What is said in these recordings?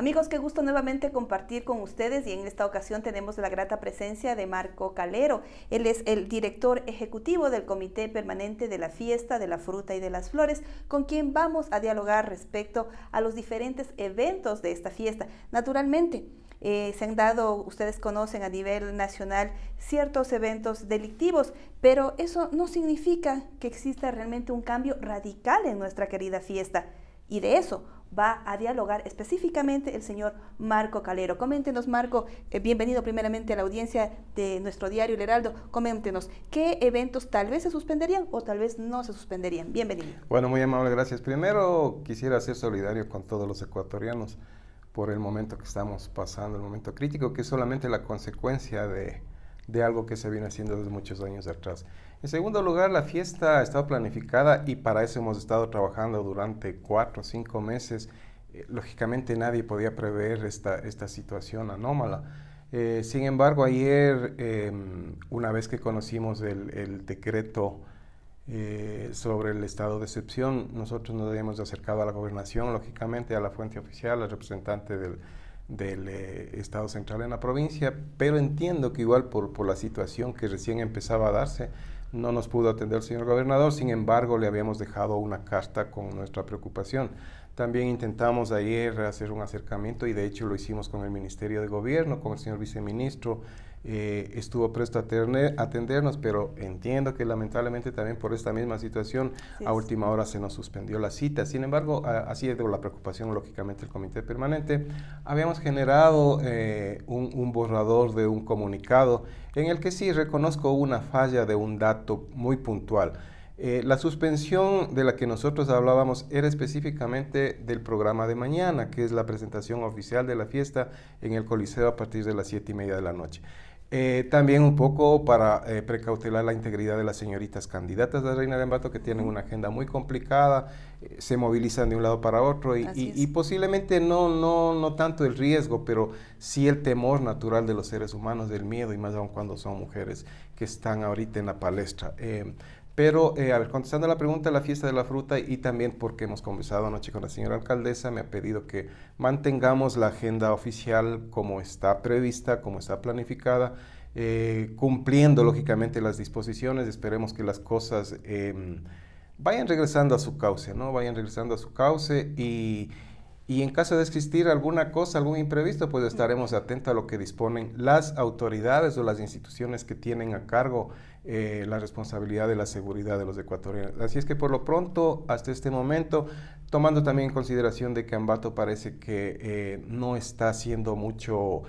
Amigos, qué gusto nuevamente compartir con ustedes y en esta ocasión tenemos la grata presencia de Marco Calero. Él es el director ejecutivo del Comité Permanente de la Fiesta de la Fruta y de las Flores, con quien vamos a dialogar respecto a los diferentes eventos de esta fiesta. Naturalmente, se han dado, ustedes conocen a nivel nacional, ciertos eventos delictivos, pero eso no significa que exista realmente un cambio radical en nuestra querida fiesta. Y de eso va a dialogar específicamente el señor Marco Calero. Coméntenos, Marco, bienvenido primeramente a la audiencia de nuestro diario El Heraldo. Coméntenos, ¿qué eventos tal vez se suspenderían o tal vez no se suspenderían? Bienvenido. Bueno, muy amable, gracias. Primero quisiera ser solidario con todos los ecuatorianos por el momento que estamos pasando, el momento crítico, que es solamente la consecuencia de algo que se viene haciendo desde muchos años atrás. En segundo lugar, la fiesta ha estado planificada y para eso hemos estado trabajando durante 4 o 5 meses. Lógicamente nadie podía prever esta situación anómala. Sin embargo, ayer, una vez que conocimos el decreto sobre el estado de excepción, nosotros nos habíamos acercado a la gobernación, lógicamente a la fuente oficial, al representante del Estado Central en la provincia, pero entiendo que igual por la situación que recién empezaba a darse, no nos pudo atender el señor gobernador. Sin embargo, le habíamos dejado una carta con nuestra preocupación. También intentamos ayer hacer un acercamiento y de hecho lo hicimos con el Ministerio de Gobierno, con el señor viceministro. Estuvo presto a atendernos, pero entiendo que lamentablemente también por esta misma situación a última hora se nos suspendió la cita. Sin embargo, así es de la preocupación lógicamente el Comité Permanente. Habíamos generado un borrador de un comunicado en el que sí reconozco una falla de un dato muy puntual. La suspensión de la que nosotros hablábamos era específicamente del programa de mañana, que es la presentación oficial de la fiesta en el Coliseo a partir de las 7:30 de la noche. También un poco para precautelar la integridad de las señoritas candidatas a Reina de Ambato, que tienen una agenda muy complicada, se movilizan de un lado para otro y posiblemente no tanto el riesgo, pero sí el temor natural de los seres humanos, del miedo, y más aún cuando son mujeres que están ahorita en la palestra. Pero, a ver, contestando a la pregunta de la fiesta de la fruta y también porque hemos conversado anoche con la señora alcaldesa, me ha pedido que mantengamos la agenda oficial como está prevista, como está planificada, cumpliendo lógicamente las disposiciones. Esperemos que las cosas vayan regresando a su cauce, ¿no? Vayan regresando a su cauce y en caso de existir alguna cosa, algún imprevisto, pues estaremos atentos a lo que disponen las autoridades o las instituciones que tienen a cargo la responsabilidad de la seguridad de los ecuatorianos. Así es que por lo pronto, hasta este momento, tomando también en consideración de que Ambato parece que no está haciendo mucho,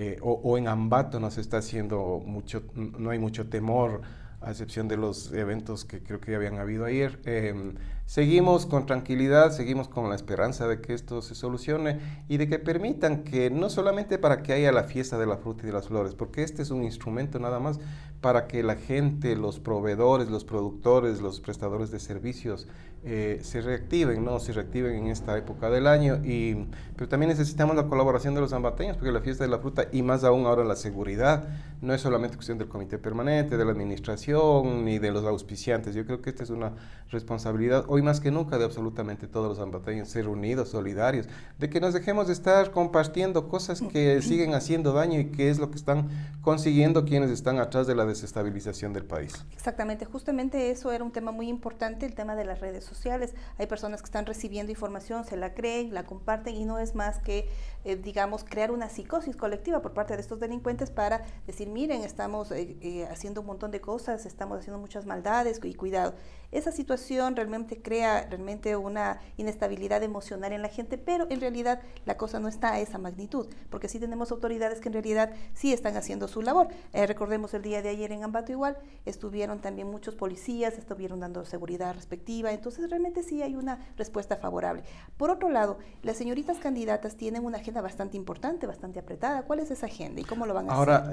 o en Ambato no se está haciendo mucho, no hay mucho temor, a excepción de los eventos que creo que habían habido ayer. Seguimos con tranquilidad, seguimos con la esperanza de que esto se solucione y de que permitan que no solamente para que haya la fiesta de la fruta y de las flores, porque este es un instrumento nada más para que la gente, los proveedores, los productores, los prestadores de servicios se reactiven, ¿no? Se reactiven en esta época del año, pero también necesitamos la colaboración de los ambateños, porque la fiesta de la fruta y más aún ahora la seguridad no es solamente cuestión del Comité Permanente, de la administración ni de los auspiciantes. Yo creo que esta es una responsabilidad hoy más que nunca de absolutamente todos los ambateños, ser unidos, solidarios, de que nos dejemos de estar compartiendo cosas que siguen haciendo daño y que es lo que están consiguiendo quienes están atrás de la desestabilización del país. Exactamente, justamente eso era un tema muy importante, el tema de las redes sociales. Hay personas que están recibiendo información, se la creen, la comparten y no es más que, digamos, crear una psicosis colectiva por parte de estos delincuentes para decir, miren, estamos haciendo un montón de cosas, estamos haciendo muchas maldades y cuidado. Esa situación realmente crea una inestabilidad emocional en la gente, pero en realidad la cosa no está a esa magnitud, porque sí tenemos autoridades que en realidad sí están haciendo su labor. Recordemos el día de ayer en Ambato igual, estuvieron también muchos policías, estuvieron dando seguridad respectiva, entonces realmente sí hay una respuesta favorable. Por otro lado, las señoritas candidatas tienen una agenda bastante importante, bastante apretada. ¿Cuál es esa agenda y cómo lo van a hacer? Ahora,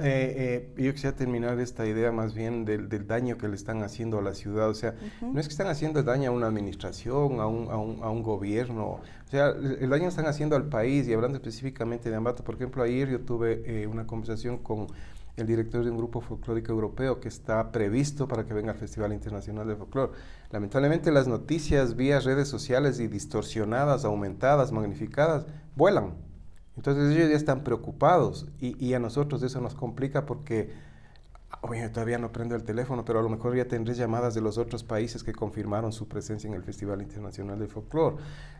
yo quisiera terminar esta idea más bien del daño que le están haciendo a la ciudad. O sea, no es que están haciendo daño a una administración, a un gobierno. O sea, el daño están haciendo al país. Y hablando específicamente de Ambato, por ejemplo, ayer yo tuve una conversación con el director de un grupo folclórico europeo que está previsto para que venga al Festival Internacional de Folclore. Lamentablemente las noticias vía redes sociales y distorsionadas, aumentadas, magnificadas, vuelan. Entonces ellos ya están preocupados y a nosotros eso nos complica porque, oye, todavía no prendo el teléfono, pero a lo mejor ya tendré llamadas de los otros países que confirmaron su presencia en el Festival Internacional de Folclore.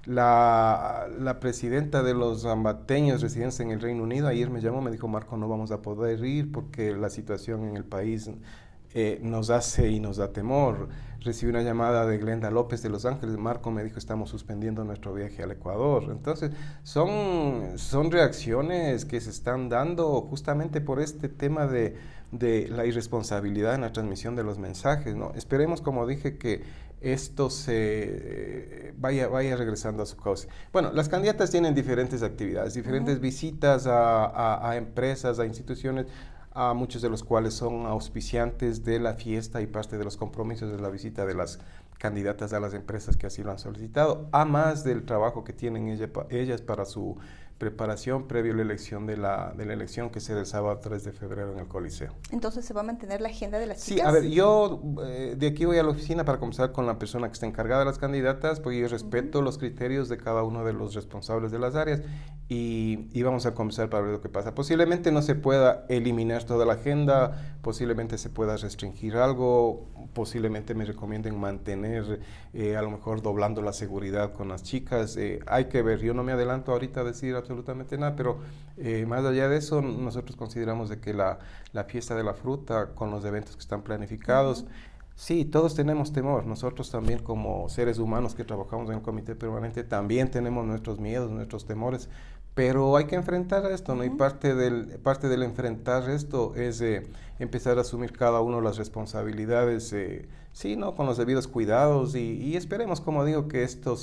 La presidenta de los ambateños residentes en el Reino Unido ayer me llamó, me dijo, Marco, no vamos a poder ir porque la situación en el país nos hace y nos da temor. Recibí una llamada de Glenda López de Los Ángeles, Marco me dijo, estamos suspendiendo nuestro viaje al Ecuador. Entonces, son reacciones que se están dando justamente por este tema de la irresponsabilidad en la transmisión de los mensajes, ¿no? Esperemos, como dije, que esto se vaya regresando a su cauce. Bueno, las candidatas tienen diferentes actividades, diferentes visitas a empresas, a instituciones, a muchos de los cuales son auspiciantes de la fiesta y parte de los compromisos de la visita de las candidatas a las empresas que así lo han solicitado, a más del trabajo que tienen ellas para su preparación previo a la elección de la elección que será el sábado 3 de febrero en el Coliseo. Entonces se va a mantener la agenda de las chicas. Sí, a ver, yo de aquí voy a la oficina para conversar con la persona que está encargada de las candidatas, porque yo respeto los criterios de cada uno de los responsables de las áreas y vamos a conversar para ver lo que pasa. Posiblemente no se pueda eliminar toda la agenda, posiblemente se pueda restringir algo, posiblemente me recomienden mantener a lo mejor doblando la seguridad con las chicas. Hay que ver, yo no me adelanto ahorita a decir absolutamente nada, pero más allá de eso, nosotros consideramos de que la fiesta de la fruta con los eventos que están planificados, sí, todos tenemos temor. Nosotros también como seres humanos que trabajamos en el comité permanente también tenemos nuestros miedos, nuestros temores, pero hay que enfrentar esto, ¿no? Y parte del enfrentar esto es empezar a asumir cada uno las responsabilidades, sí, ¿no? Con los debidos cuidados y esperemos, como digo, que esto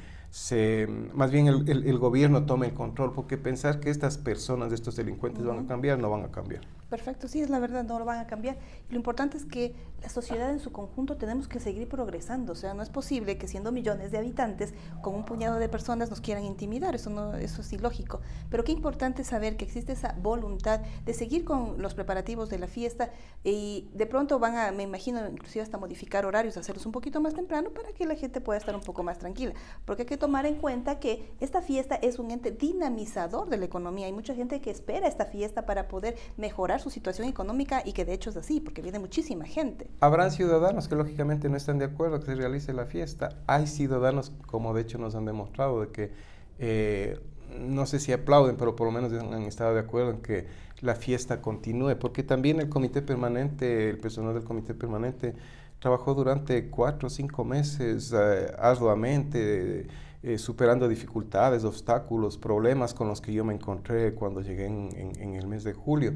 más bien el gobierno tome el control, porque pensar que estas personas, estos delincuentes van a cambiar, no van a cambiar. Perfecto, sí, es la verdad, no lo van a cambiar. Y lo importante es que la sociedad en su conjunto tenemos que seguir progresando. O sea, no es posible que siendo millones de habitantes, con un puñado de personas nos quieran intimidar. Eso es ilógico. Pero qué importante saber que existe esa voluntad de seguir con los preparativos de la fiesta y de pronto van a, me imagino, inclusive hasta modificar horarios, hacerlos un poquito más temprano para que la gente pueda estar un poco más tranquila. Porque hay que tomar en cuenta que esta fiesta es un ente dinamizador de la economía. Hay mucha gente que espera esta fiesta para poder mejorar su situación económica y que de hecho es así, porque viene muchísima gente. Habrán ciudadanos que lógicamente no están de acuerdo que se realice la fiesta. Hay ciudadanos, como de hecho nos han demostrado, de que no sé si aplauden, pero por lo menos han estado de acuerdo en que la fiesta continúe, porque también el comité permanente, el personal del comité permanente trabajó durante 4 o 5 meses arduamente, superando dificultades, obstáculos, problemas con los que yo me encontré cuando llegué en el mes de julio.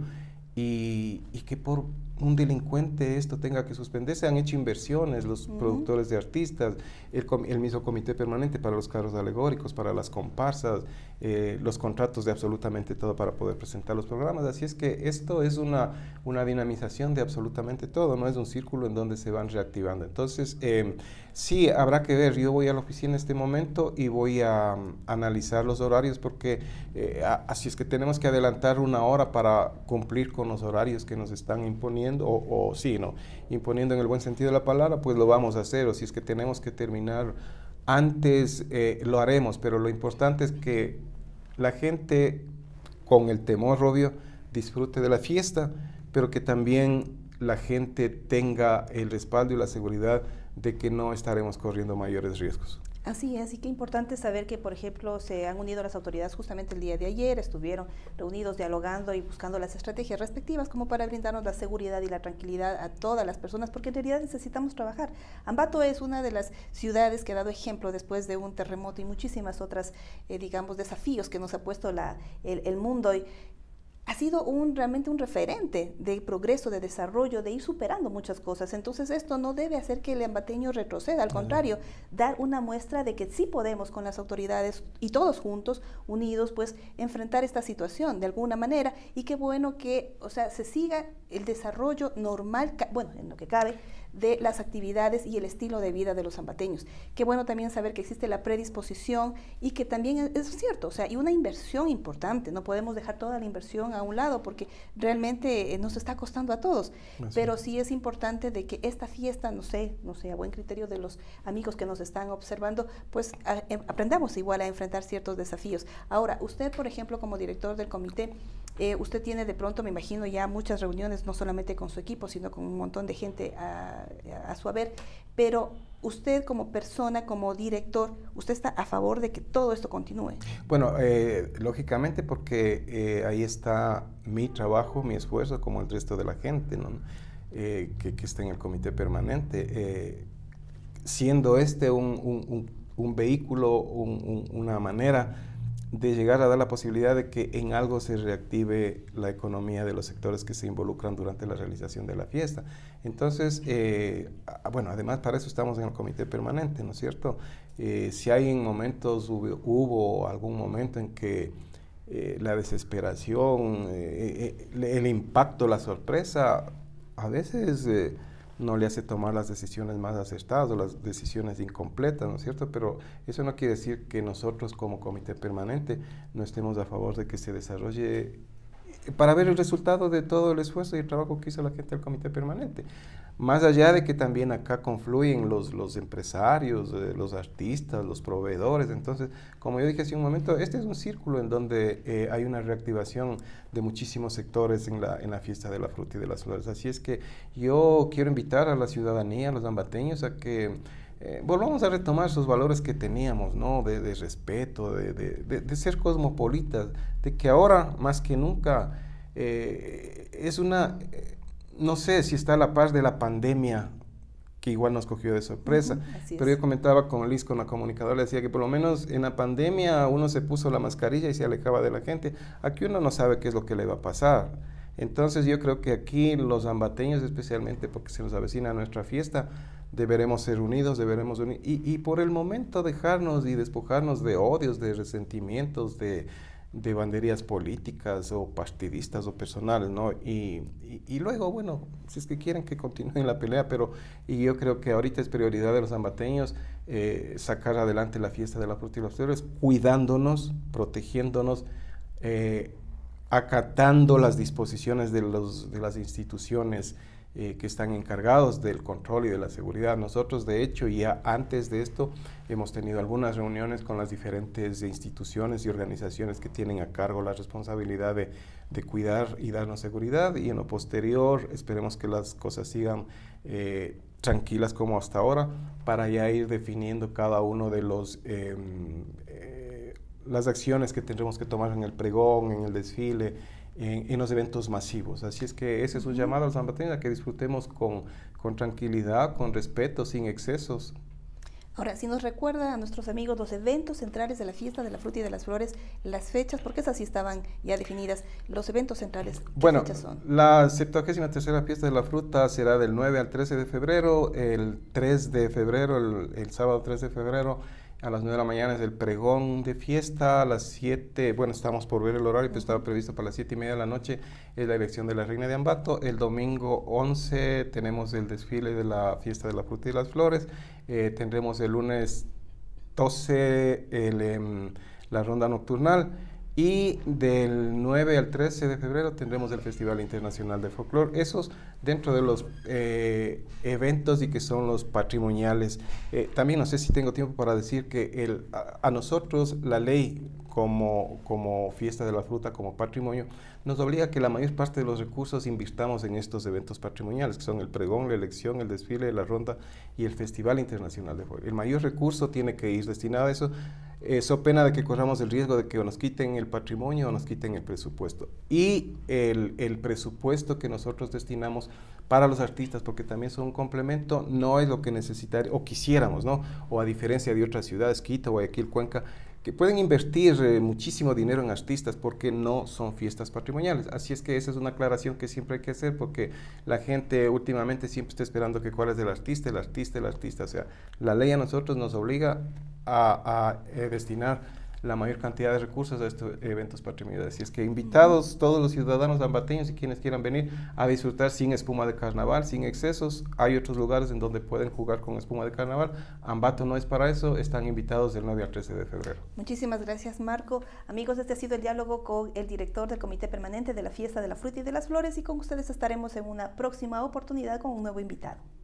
Y que por un delincuente esto tenga que suspenderse. Han hecho inversiones los productores de artistas, el mismo comité permanente para los carros alegóricos, para las comparsas, los contratos de absolutamente todo para poder presentar los programas. Así es que esto es una dinamización de absolutamente todo, no es un círculo en donde se van reactivando. Entonces, sí, habrá que ver. Yo voy a la oficina en este momento y voy a analizar los horarios porque así es que tenemos que adelantar 1 hora para cumplir con los horarios que nos están imponiendo o sí, ¿no? Imponiendo en el buen sentido de la palabra, pues lo vamos a hacer, o si es que tenemos que terminar antes, lo haremos, pero lo importante es que la gente, con el temor obvio, disfrute de la fiesta, pero que también la gente tenga el respaldo y la seguridad de que no estaremos corriendo mayores riesgos. Así es, y qué importante saber que, por ejemplo, se han unido las autoridades justamente el día de ayer, estuvieron reunidos dialogando y buscando las estrategias respectivas como para brindarnos la seguridad y la tranquilidad a todas las personas, porque en realidad necesitamos trabajar. Ambato es una de las ciudades que ha dado ejemplo después de un terremoto y muchísimas otras, digamos, desafíos que nos ha puesto el mundo. Y ha sido realmente un referente de progreso, de desarrollo, de ir superando muchas cosas. Entonces esto no debe hacer que el ambateño retroceda, al contrario, dar una muestra de que sí podemos con las autoridades y todos juntos, unidos, pues enfrentar esta situación de alguna manera, y qué bueno que, o sea, se siga el desarrollo normal, bueno, en lo que cabe, de las actividades y el estilo de vida de los ambateños. Qué bueno también saber que existe la predisposición y que también es cierto, o sea, y una inversión importante, no podemos dejar toda la inversión a un lado porque realmente nos está costando a todos, pero sí es importante de que esta fiesta, no sé, a buen criterio de los amigos que nos están observando, pues aprendamos igual a enfrentar ciertos desafíos. Ahora, usted, por ejemplo, como director del comité, usted tiene de pronto, me imagino, ya muchas reuniones, no solamente con su equipo, sino con un montón de gente a su haber, pero usted como persona, como director, ¿usted está a favor de que todo esto continúe? Bueno, lógicamente porque ahí está mi trabajo, mi esfuerzo, como el resto de la gente, ¿no? que está en el comité permanente, siendo este un vehículo, una manera de llegar a dar la posibilidad de que en algo se reactive la economía de los sectores que se involucran durante la realización de la fiesta. Entonces, bueno, además para eso estamos en el comité permanente, ¿no es cierto? Si hay en momentos, hubo algún momento en que la desesperación, el impacto, la sorpresa, a veces no le hace tomar las decisiones más acertadas o las decisiones incompletas, ¿no es cierto? Pero eso no quiere decir que nosotros como comité permanente no estemos a favor de que se desarrolle para ver el resultado de todo el esfuerzo y el trabajo que hizo la gente del comité permanente. Más allá de que también acá confluyen los empresarios, los artistas, los proveedores. Entonces, como yo dije hace un momento, este es un círculo en donde hay una reactivación de muchísimos sectores en la fiesta de la fruta y de las flores. Así es que yo quiero invitar a la ciudadanía, a los ambateños, a que volvamos a retomar esos valores que teníamos, ¿no? De respeto, de ser cosmopolitas, de que ahora más que nunca es una, no sé si está a la par de la pandemia, que igual nos cogió de sorpresa, pero yo comentaba con Liz, con la comunicadora, le decía que por lo menos en la pandemia uno se puso la mascarilla y se alejaba de la gente. Aquí uno no sabe qué es lo que le va a pasar. Entonces yo creo que aquí los ambateños, especialmente porque se nos avecina nuestra fiesta, deberemos ser unidos, y por el momento dejarnos y despojarnos de odios, de resentimientos, de banderías políticas o partidistas o personales, ¿no? Y luego, bueno, si es que quieren que continúen la pelea, y yo creo que ahorita es prioridad de los ambateños sacar adelante la fiesta de la fruta y las flores, cuidándonos, protegiéndonos, acatando las disposiciones de las instituciones que están encargados del control y de la seguridad. Nosotros, de hecho, ya antes de esto, hemos tenido algunas reuniones con las diferentes instituciones y organizaciones que tienen a cargo la responsabilidad de cuidar y darnos seguridad, y en lo posterior esperemos que las cosas sigan tranquilas como hasta ahora, para ya ir definiendo cada uno de las acciones que tendremos que tomar en el pregón, en el desfile, en los eventos masivos. Así es que ese es un llamado a los ambateños a que disfrutemos con tranquilidad, con respeto, sin excesos. Ahora, si nos recuerda a nuestros amigos los eventos centrales de la fiesta de la fruta y de las flores, las fechas, porque esas sí estaban ya definidas, los eventos centrales, ¿qué fechas son? La 73ª fiesta de la fruta será del 9 al 13 de febrero, el 3 de febrero, el sábado 3 de febrero, a las 9 de la mañana es el pregón de fiesta, a las 7, bueno, estamos por ver el horario, pero estaba previsto para las 7:30 de la noche, es la elección de la Reina de Ambato. El domingo 11 tenemos el desfile de la fiesta de la fruta y las flores. Tendremos el lunes 12 la ronda nocturnal, y del 9 al 13 de febrero tendremos el Festival Internacional de Folclore. Esos dentro de los eventos y que son los patrimoniales. También no sé si tengo tiempo para decir que a nosotros la ley como fiesta de la fruta, como patrimonio, nos obliga a que la mayor parte de los recursos invirtamos en estos eventos patrimoniales, que son el pregón, la elección, el desfile, la ronda y el Festival Internacional de Folclore. El mayor recurso tiene que ir destinado a eso, so pena de que corramos el riesgo de que o nos quiten el patrimonio o nos quiten el presupuesto. Y el presupuesto que nosotros destinamos para los artistas, porque también son un complemento, no es lo que necesitaríamos o quisiéramos, ¿no? O a diferencia de otras ciudades, Quito, Guayaquil, Cuenca, que pueden invertir muchísimo dinero en artistas porque no son fiestas patrimoniales. Así es que esa es una aclaración que siempre hay que hacer, porque la gente últimamente siempre está esperando que cuál es el artista. O sea, la ley a nosotros nos obliga a destinar la mayor cantidad de recursos a estos eventos patrimoniales. Así es que invitados todos los ciudadanos ambateños y quienes quieran venir a disfrutar sin espuma de carnaval, sin excesos. Hay otros lugares en donde pueden jugar con espuma de carnaval. Ambato no es para eso, están invitados del 9 al 13 de febrero. Muchísimas gracias, Marco. Amigos, este ha sido el diálogo con el director del Comité Permanente de la Fiesta de la Fruta y de las Flores, y con ustedes estaremos en una próxima oportunidad con un nuevo invitado.